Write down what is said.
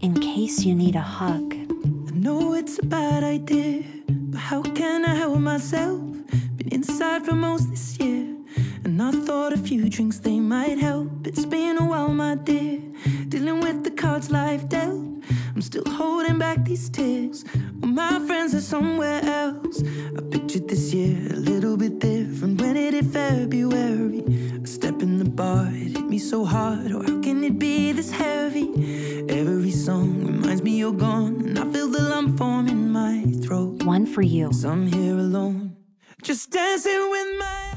in case you need a hug. I know it's a bad idea, but how can I help myself? Been inside for most this year, and I thought a few drinks, they might help. It's been a while, my dear, dealing with the cards life dealt. I'm still holding back these tears, well, my friends are somewhere else. I pictured this year a little bit different when it hit February. A step in the bar, it hit me so hard, oh, how can it be this heavy? Every song reminds me you're gone, and I feel the lump form in my throat. One for you. 'Cause I'm here alone, just dancing with my